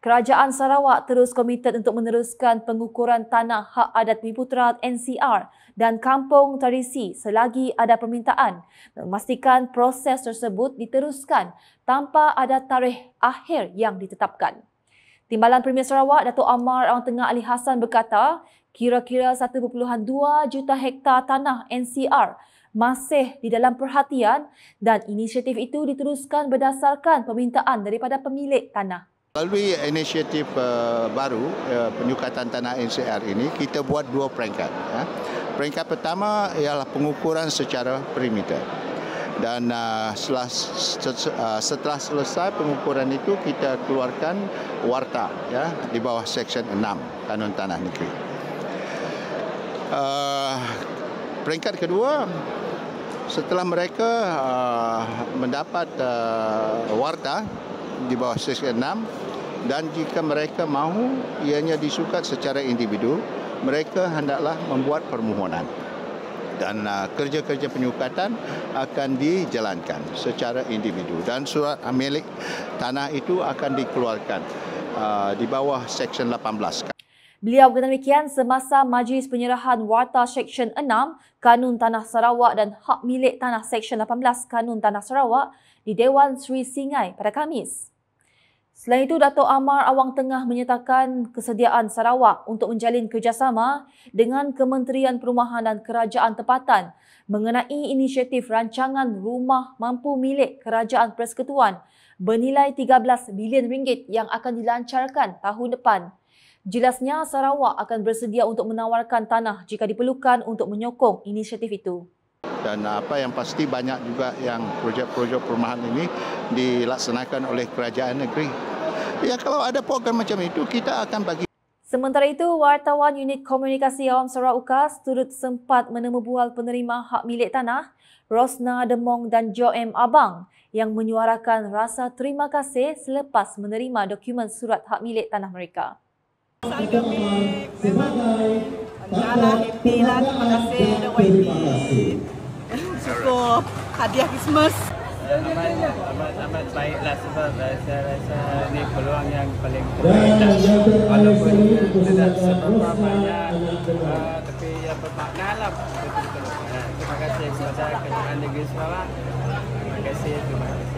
Kerajaan Sarawak terus komited untuk meneruskan pengukuran tanah hak adat Bumiputera NCR dan kampung tradisi selagi ada permintaan, memastikan proses tersebut diteruskan tanpa ada tarikh akhir yang ditetapkan. Timbalan Premier Sarawak Datuk Amar Awang Tengah Ali Hassan berkata, kira-kira 1.2 juta hektar tanah NCR masih di dalam perhatian dan inisiatif itu diteruskan berdasarkan permintaan daripada pemilik tanah. Melalui inisiatif baru penyukatan tanah NCR ini, kita buat dua peringkat. Peringkat pertama ialah pengukuran secara perimeter. Dan setelah selesai pengukuran itu, kita keluarkan warta di bawah Seksyen 6 Kanun Tanah Negeri. Peringkat kedua, setelah mereka mendapat warta di bawah Seksyen 6 dan jika mereka mahu ianya disukat secara individu, mereka hendaklah membuat permohonan dan kerja-kerja penyukatan akan dijalankan secara individu dan surat milik tanah itu akan dikeluarkan di bawah Seksyen 18. Beliau berkata demikian semasa majlis penyerahan warta Seksyen 6 Kanun Tanah Sarawak dan hak milik tanah Seksyen 18 Kanun Tanah Sarawak di Dewan Seri Singai pada Khamis. Selain itu, Datuk Amar Awang Tengah menyatakan kesediaan Sarawak untuk menjalin kerjasama dengan Kementerian Perumahan dan Kerajaan Tempatan mengenai inisiatif rancangan rumah mampu milik Kerajaan Persekutuan bernilai 13 bilion ringgit yang akan dilancarkan tahun depan. Jelasnya, Sarawak akan bersedia untuk menawarkan tanah jika diperlukan untuk menyokong inisiatif itu. Dan apa yang pasti banyak juga yang projek-projek perumahan ini dilaksanakan oleh kerajaan negeri. Ya, kalau ada program macam itu, kita akan bagi. Sementara itu, wartawan Unit Komunikasi Awam Sarawak UKAS turut sempat menemu bual penerima hak milik tanah, Rosna Demong dan Jo M. Abang yang menyuarakan rasa terima kasih selepas menerima dokumen surat hak milik tanah mereka. Kami memang happy lah, terima kasih YB. Syukur hadiah Christmas. Amat baiklah sebab saya rasa ini peluang yang paling terbaik. Walaupun tidak seberapa banyak, tapi yang bermakna lah. Terima kasih kepada Kerajaan Negeri Sarawak. Terima kasih.